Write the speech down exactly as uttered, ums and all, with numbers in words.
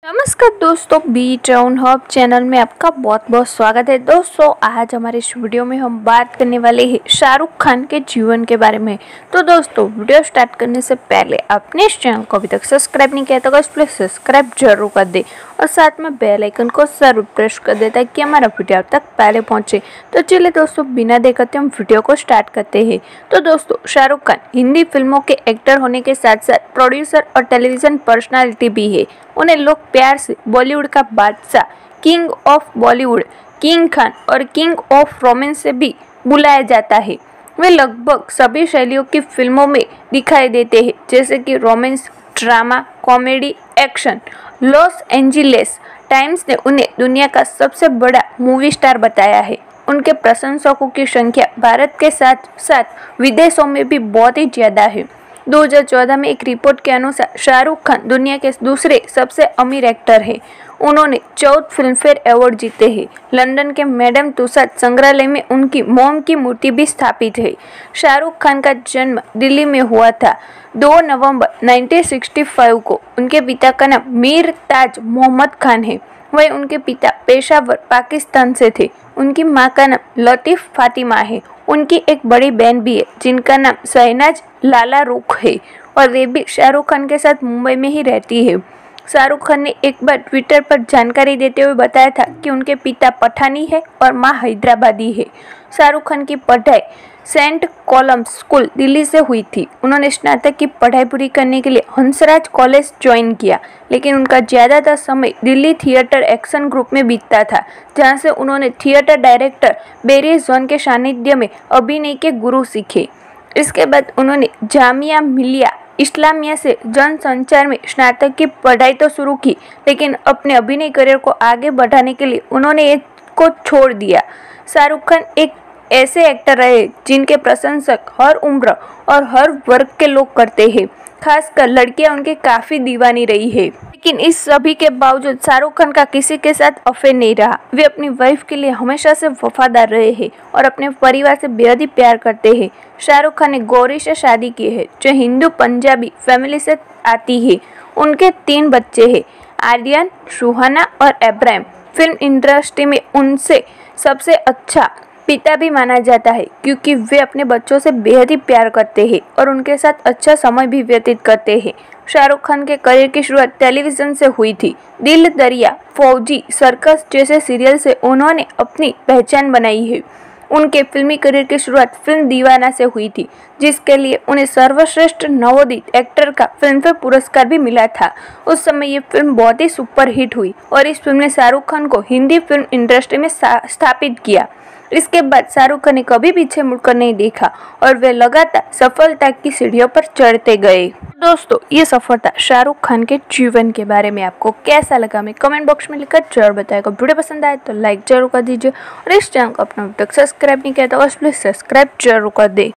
नमस्कार दोस्तों, B town hub channel में आपका बहुत बहुत स्वागत है। दोस्तों आज हमारे इस वीडियो में हम बात करने वाले हैं शाहरुख खान के जीवन के बारे में। तो दोस्तों वीडियो स्टार्ट करने से पहले अपने इस चैनल को अभी तक सब्सक्राइब नहीं किया तो बस प्लीज सब्सक्राइब जरूर कर दे और साथ में बेल आइकन को जरूर प्रेस कर दे ताकि हमारा वीडियो आप तक पहले पहुंचे। तो चलिए दोस्तों बिना देखते हम वीडियो को स्टार्ट करते हैं। तो दोस्तों शाहरुख खान हिंदी फिल्मों के एक्टर होने के साथ साथ प्रोड्यूसर और टेलीविजन पर्सनालिटी भी है। उन्हें लोग प्यार से बॉलीवुड का बादशाह, king of Bollywood, king Khan और किंग ऑफ रोमांस से भी बुलाया जाता है। वे लगभग सभी शैलियों की फिल्मों में दिखाई देते हैं, जैसे कि romance, drama, comedy, action. Los Angeles Times ने उन्हें दुनिया का सबसे बड़ा मूवी स्टार बताया है। उनके प्रशंसकों की संख्या भारत के साथ साथ विदेशों में भी बहुत ही ज़्यादा है। दो हज़ार चौदह में एक रिपोर्ट के अनुसार शाहरुख खान दुनिया के दूसरे सबसे अमीर एक्टर हैं। उन्होंने चौदह फिल्म फेयर अवार्ड जीते हैं। लंदन के मैडम तुसाद संग्रहालय में उनकी मोम की मूर्ति भी स्थापित है। शाहरुख खान का जन्म दिल्ली में हुआ था। दो नवंबर उन्नीस सौ पैंसठ को। उनके पिता का नाम मीर ताज मोहम्मद खान है। वह उनके पिता पेशावर पाकिस्तान से थे। उनकी मां का नाम लतीफ़ फातिमा है। उनकी एक बड़ी बहन भी है जिनका नाम शहनाज लाला रुख है और वे भी शाहरुख खान के साथ मुंबई में ही रहती है। शाहरुख खान ने एक बार ट्विटर पर जानकारी देते हुए बताया था कि उनके पिता पठानी है और मां हैदराबादी है। शाहरुख खान की पढ़ाई सेंट कॉलम्स स्कूल दिल्ली से हुई थी। उन्होंने स्नातक की पढ़ाई पूरी करने के लिए हंसराज कॉलेज ज्वाइन किया, लेकिन उनका ज़्यादातर समय दिल्ली थिएटर एक्शन ग्रुप में बीतता था, जहां से उन्होंने थिएटर डायरेक्टर बेरी जॉन के सानिध्य में अभिनय के गुरु सीखे। इसके बाद उन्होंने जामिया मिलिया इस्लामिया से जनसंचार में स्नातक की पढ़ाई तो शुरू की, लेकिन अपने अभिनय करियर को आगे बढ़ाने के लिए उन्होंने इसको छोड़ दिया। शाहरुख खान एक ऐसे एक्टर रहे जिनके प्रशंसक हर उम्र और हर वर्ग के लोग करते हैं। खासकर लड़कियां उनके काफ़ी दीवानी रही है। लेकिन इस सभी के बावजूद शाहरुख खान का किसी के साथ अफेयर नहीं रहा। वे अपनी वाइफ के लिए हमेशा से वफादार रहे हैं और अपने परिवार से बेहद ही प्यार करते हैं। शाहरुख खान ने गौरी से शादी की है, जो हिंदू पंजाबी फैमिली से आती है। उनके तीन बच्चे हैं, आर्यन, सुहाना और इब्राहिम। फिल्म इंडस्ट्री में उनसे सबसे अच्छा पिता भी माना जाता है, क्योंकि वे अपने बच्चों से बेहद ही प्यार करते हैं और उनके साथ अच्छा समय भी व्यतीत करते हैं। शाहरुख खान के करियर की शुरुआत टेलीविजन से हुई थी। दिल दरिया, फौजी, सर्कस जैसे सीरियल से उन्होंने अपनी पहचान बनाई है। उनके फिल्मी करियर की शुरुआत फिल्म दीवाना से हुई थी, जिसके लिए उन्हें सर्वश्रेष्ठ नवोदित एक्टर का फिल्मफेयर पुरस्कार भी मिला था। उस समय ये फिल्म बहुत ही सुपर हिट हुई और इस फिल्म ने शाहरुख खान को हिंदी फिल्म इंडस्ट्री में स्थापित किया। इसके बाद शाहरुख खान ने कभी पीछे मुड़कर नहीं देखा और वे लगातार सफलता की सीढ़ियों पर चढ़ते गए। दोस्तों ये सफलता शाहरुख खान के जीवन के बारे में आपको कैसा लगा, हमें कमेंट बॉक्स में लिखकर जरूर बताएगा। वीडियो पसंद आए तो लाइक जरूर कर दीजिए और इस चैनल को अपना अब तक सब्सक्राइब नहीं किया तो प्लीज सब्सक्राइब जरूर कर दे।